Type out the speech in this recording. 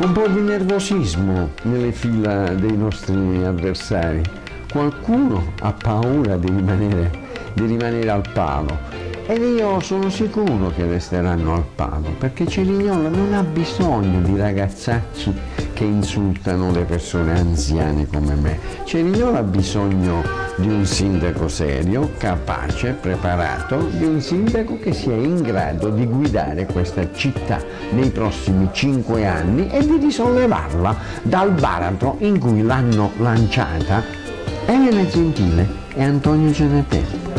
Un po' di nervosismo nelle fila dei nostri avversari. Qualcuno ha paura di rimanere al palo. Ed io sono sicuro che resteranno al palo, perché Cerignola non ha bisogno di ragazzacci che insultano le persone anziane come me. Cerignola ha bisogno di un sindaco serio, capace, preparato, di un sindaco che sia in grado di guidare questa città nei prossimi 5 anni e di risollevarla dal baratro in cui l'hanno lanciata Elena Gentile e Antonio Giannatelli.